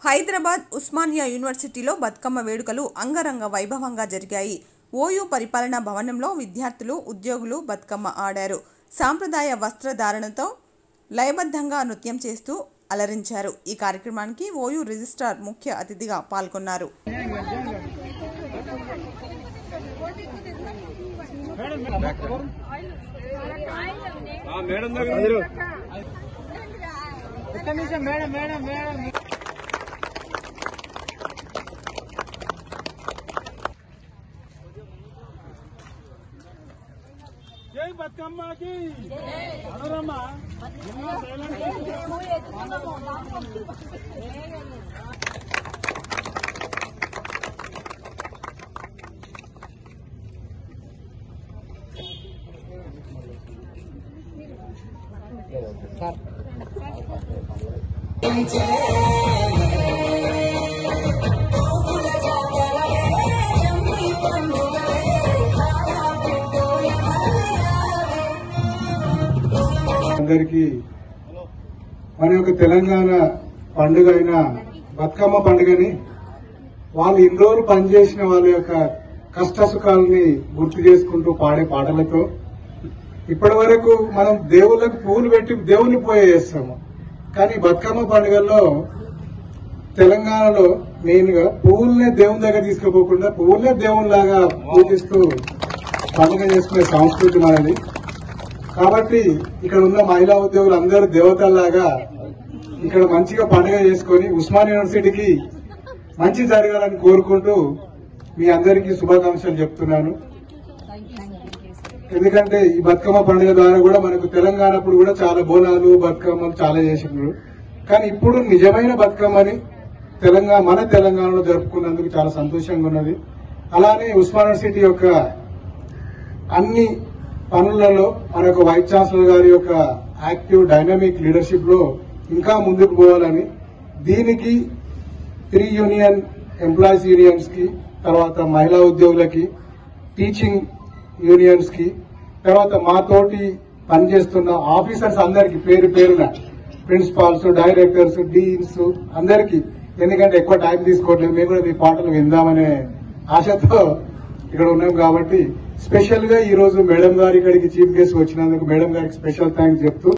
హైదరాబాద్ ఉస్మానియా యూనివర్సిటీలో బతుకమ్మ వేడుకలు అంగరంగ వైభవంగా జరిగాయి. ఓయూ పరిపాలనా భవనంలో విద్యార్థులు, ఉద్యోగులు బతుకమ్మ ఆడారు. సాంప్రదాయ వస్త్రధారణతో లయబద్ధంగా నృత్యం చేస్తూ అలరించారు. ఈ కార్యక్రమానికి ఓయూ రిజిస్ట్రార్ ముఖ్య అతిథిగా పాల్గొన్నారు. जय बतकम्मा की मनोरमा అందరికీ మన యొక్క తెలంగాణ పండుగ అయిన బతుకమ్మ పండుగని వాళ్ళు ఇన్ని రోజులు పనిచేసిన వాళ్ళ యొక్క కష్ట సుఖాలని గుర్తు చేసుకుంటూ పాడే పాటలతో ఇప్పటి వరకు మనం దేవుళ్ళకు పూలు పెట్టి దేవుని పూజ చేస్తాము. కానీ బతుకమ్మ పండుగల్లో తెలంగాణలో మెయిన్ గా పువ్వులనే దేవుని దగ్గర తీసుకుపోకుండా పువ్వులనే దేవునిలాగా పూజిస్తూ పండుగ చేసుకునే సంస్కృతి మనది. కాబట్టి ఇక్కడ ఉన్న మహిళా ఉద్యోగులు అందరూ దేవతల్లాగా ఇక్కడ మంచిగా పండుగ చేసుకుని ఉస్మానియా యూనివర్సిటీకి మంచి జరగాలని కోరుకుంటూ మీ అందరికీ శుభాకాంక్షలు చెప్తున్నాను. ఎందుకంటే ఈ బతుకమ్మ పండుగ ద్వారా కూడా మనకు తెలంగాణ అప్పుడు కూడా చాలా బోనాలు బతుకమ్మలు చాలా చేసినారు. కానీ ఇప్పుడు నిజమైన బతుకమ్మని మన తెలంగాణలో జరుపుకున్నందుకు చాలా సంతోషంగా ఉన్నది. అలానే ఉస్మానియా యూనివర్సిటీ యొక్క అన్ని పనులలో మనకు వైస్ ఛాన్సలర్ గారి యొక్క యాక్టివ్ డైనమిక్ లీడర్షిప్ లో ఇంకా ముందుకు పోవాలని, దీనికి 3 యూనియన్ ఎంప్లాయీస్ యూనియన్స్ కి, తర్వాత మహిళా ఉద్యోగులకి, టీచింగ్ యూనియన్స్ కి, తర్వాత మాతోటి పనిచేస్తున్న ఆఫీసర్స్ అందరికి పేరు పేరున ప్రిన్సిపాల్స్, డైరెక్టర్స్, డీన్స్ అందరికి, ఎందుకంటే ఎక్కువ టైం తీసుకోవట్లేదు, మేము కూడా మీ పాటలు విందామనే ఆశతో ఇక్కడ ఉన్నాం. కాబట్టి స్పెషల్ గా ఈ రోజు మేడం గారు ఇక్కడికి చీఫ్ గెస్ట్ వచ్చినందుకు మేడం గారికి స్పెషల్ థ్యాంక్స్ చెప్తూ